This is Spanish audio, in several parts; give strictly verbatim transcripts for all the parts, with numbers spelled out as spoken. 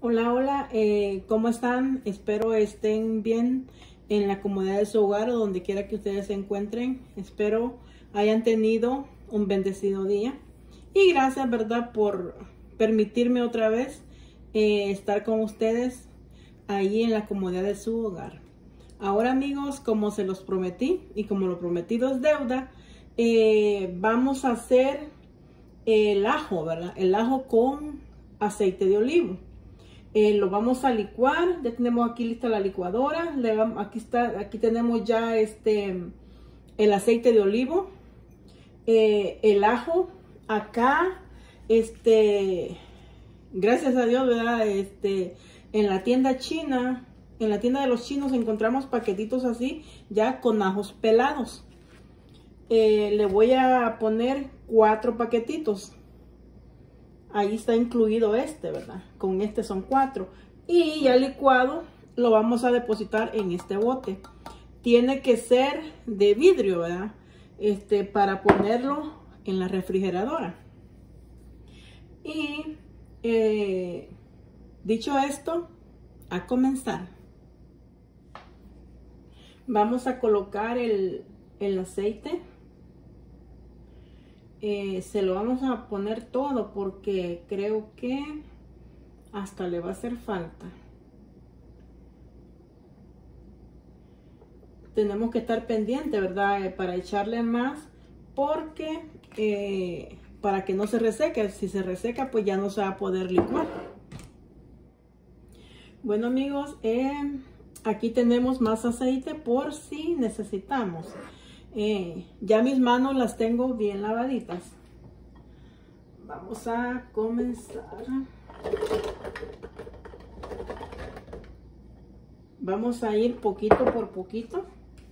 Hola, hola, eh, ¿cómo están? Espero estén bien en la comodidad de su hogar o donde quiera que ustedes se encuentren. Espero hayan tenido un bendecido día. Y gracias, ¿verdad?, por permitirme otra vez eh, estar con ustedes ahí en la comodidad de su hogar. Ahora, amigos, como se los prometí y como lo prometido es deuda, eh, vamos a hacer el ajo, ¿verdad? El ajo con aceite de olivo. Eh, lo vamos a licuar. Ya tenemos aquí lista la licuadora. Le vamos, aquí está, aquí tenemos ya este el aceite de olivo, eh, el ajo. Acá, este, gracias a Dios, ¿verdad? Este, en la tienda china, en la tienda de los chinos encontramos paquetitos así, ya con ajos pelados. Eh, le voy a poner cuatro paquetitos. Ahí está incluido este, ¿verdad? Con este son cuatro. Y ya licuado lo vamos a depositar en este bote. Tiene que ser de vidrio, ¿verdad? Este, para ponerlo en la refrigeradora. Y eh, dicho esto, a comenzar. Vamos a colocar el, el aceite. Eh, se lo vamos a poner todo porque creo que hasta le va a hacer falta. Tenemos que estar pendiente, ¿verdad? Eh, para echarle más porque eh, para que no se reseque. Si se reseca, pues ya no se va a poder licuar. Bueno, amigos, eh, aquí tenemos más aceite por si necesitamos. Eh, ya mis manos las tengo bien lavaditas. Vamos a comenzar. Vamos a ir poquito por poquito.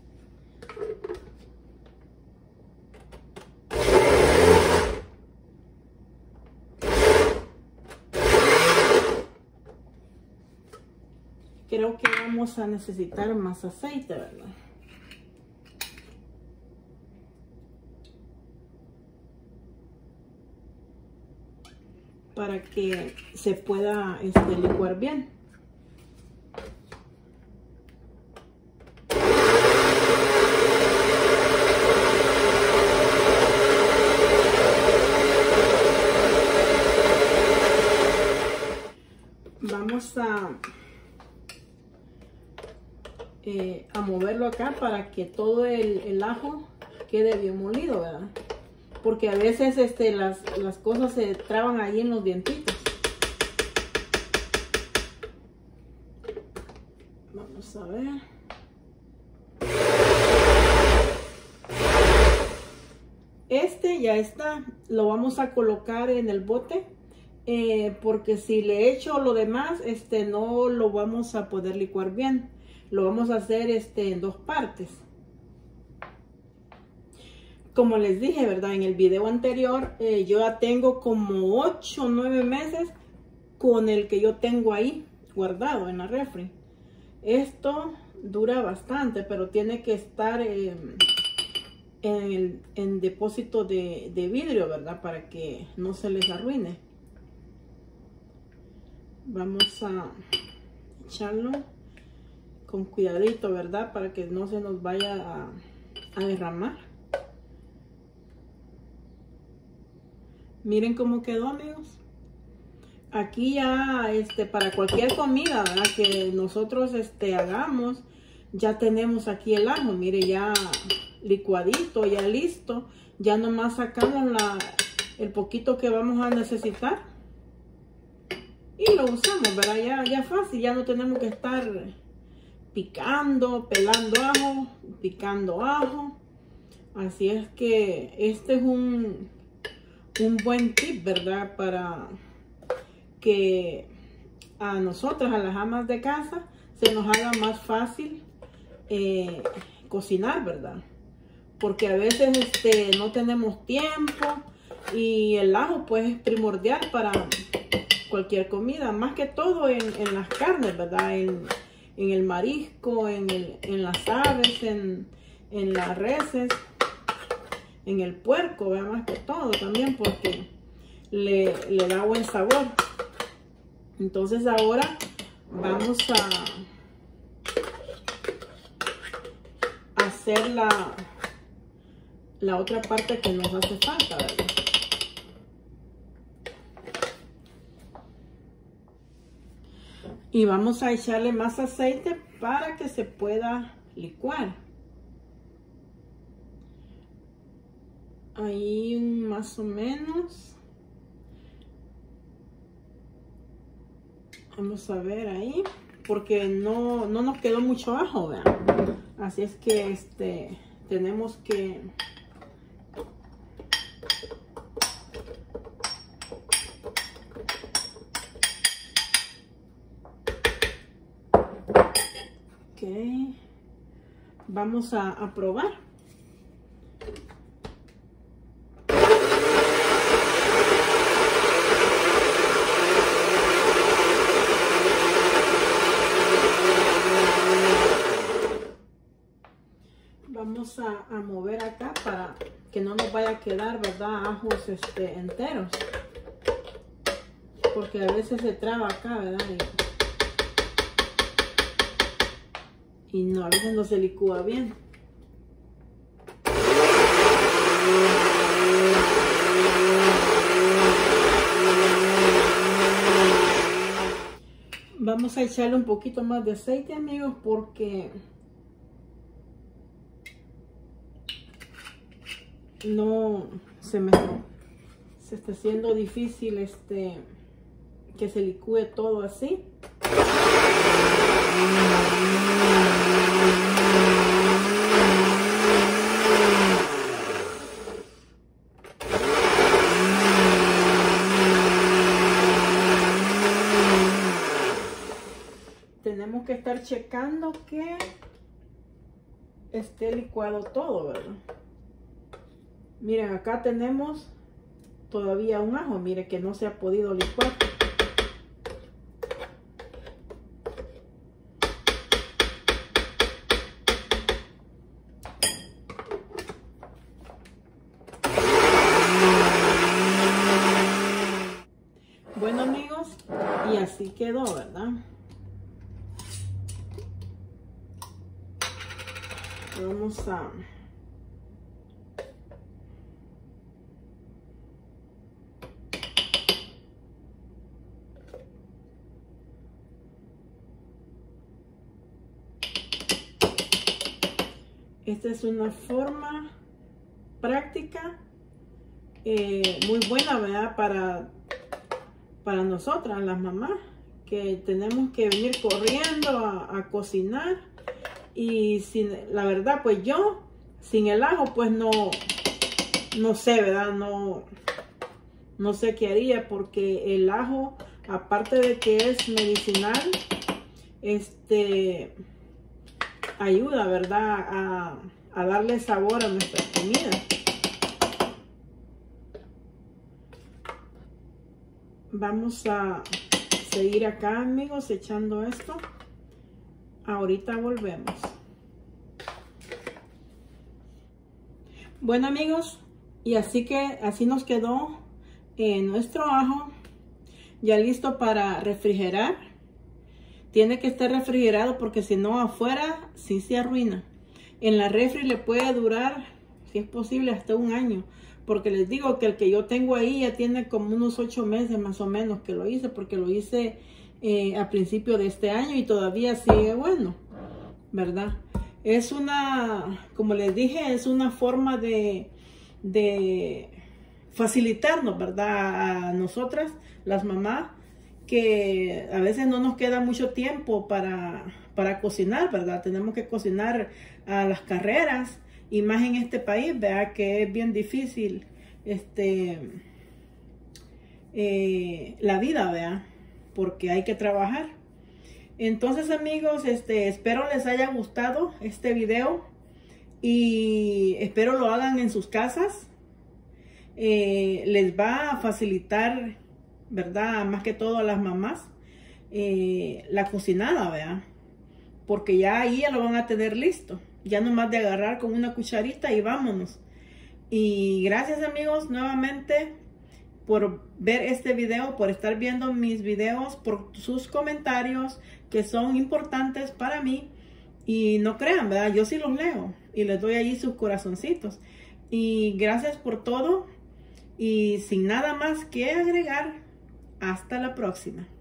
Creo que vamos a necesitar más aceite, ¿verdad? Para que se pueda este, licuar bien. Vamos a, eh, a moverlo acá para que todo el, el ajo quede bien molido, ¿verdad? Porque a veces este, las, las cosas se traban ahí en los dientitos. Vamos a ver. Este ya está. Lo vamos a colocar en el bote. Eh, porque si le echo lo demás, este, no lo vamos a poder licuar bien. Lo vamos a hacer este, en dos partes. Como les dije, ¿verdad? En el video anterior, eh, yo ya tengo como ocho o nueve meses con el que yo tengo ahí guardado en la refri. Esto dura bastante, pero tiene que estar eh, en, el, en depósito de, de vidrio, ¿verdad? Para que no se les arruine. Vamos a echarlo con cuidadito, ¿verdad? Para que no se nos vaya a, a derramar. Miren cómo quedó, amigos. Aquí ya, este, para cualquier comida, ¿verdad?, que nosotros este, hagamos, ya tenemos aquí el ajo. Mire, ya licuadito, ya listo. Ya nomás sacamos la, el poquito que vamos a necesitar. Y lo usamos, ¿verdad? Ya, ya fácil, ya no tenemos que estar picando, pelando ajo, picando ajo. Así es que este es un... un buen tip, ¿verdad? Para que a nosotras, a las amas de casa, se nos haga más fácil eh, cocinar, ¿verdad? Porque a veces este, no tenemos tiempo y el ajo pues es primordial para cualquier comida, más que todo en, en las carnes, ¿verdad? En, en el marisco, en, el, en las aves, en, en las reses. En el puerco, ¿verdad? Más que todo también porque le, le da buen sabor. Entonces ahora vamos a hacer la, la otra parte que nos hace falta, ¿verdad? Y vamos a echarle más aceite para que se pueda licuar. Ahí más o menos. Vamos a ver ahí, porque no, no nos quedó mucho ajo, vean. Así es que este tenemos que ok, vamos a, a probar. Vamos a, a mover acá para que no nos vaya a quedar, ¿verdad? Ajos este, enteros. Porque a veces se traba acá, ¿verdad? Y, y no, a veces no se licúa bien. Vamos a echarle un poquito más de aceite, amigos, porque no se me se está haciendo difícil este que se licúe todo así. Tenemos que estar checando que esté licuado todo, ¿verdad? Miren, acá tenemos todavía un ajo, mire que no se ha podido licuar. Bueno, amigos, y así quedó, ¿verdad? Vamos a esta es una forma práctica eh, muy buena, ¿verdad? Para, para nosotras, las mamás, que tenemos que venir corriendo a, a cocinar. Y sin, la verdad, pues yo, sin el ajo, pues no, no sé, ¿verdad? No, no sé qué haría, porque el ajo, aparte de que es medicinal, este... ayuda, ¿verdad? A, a darle sabor a nuestra comida. Vamos a seguir acá, amigos, echando esto. Ahorita volvemos. Bueno, amigos, y así que así nos quedó eh, nuestro ajo ya listo para refrigerar. Tiene que estar refrigerado porque si no afuera sí se arruina. En la refri le puede durar, si es posible, hasta un año. Porque les digo que el que yo tengo ahí ya tiene como unos ocho meses más o menos que lo hice. Porque lo hice eh, a principio de este año y todavía sigue bueno, ¿verdad? Es una, como les dije, es una forma de, de facilitarnos, ¿verdad? A nosotras, las mamás, que a veces no nos queda mucho tiempo para, para cocinar, ¿verdad? Tenemos que cocinar a las carreras y más en este país, ¿verdad? Que es bien difícil este, eh, la vida, ¿verdad? Porque hay que trabajar. Entonces, amigos, este, espero les haya gustado este video y espero lo hagan en sus casas. Eh, les va a facilitar, ¿verdad? Más que todo a las mamás, eh, la cocinada, ¿verdad? Porque ya ahí ya lo van a tener listo. Ya nomás de agarrar con una cucharita y vámonos. Y gracias, amigos, nuevamente por ver este video, por estar viendo mis videos, por sus comentarios que son importantes para mí. Y no crean, ¿verdad? Yo sí los leo y les doy allí sus corazoncitos. Y gracias por todo. Y sin nada más que agregar, hasta la próxima.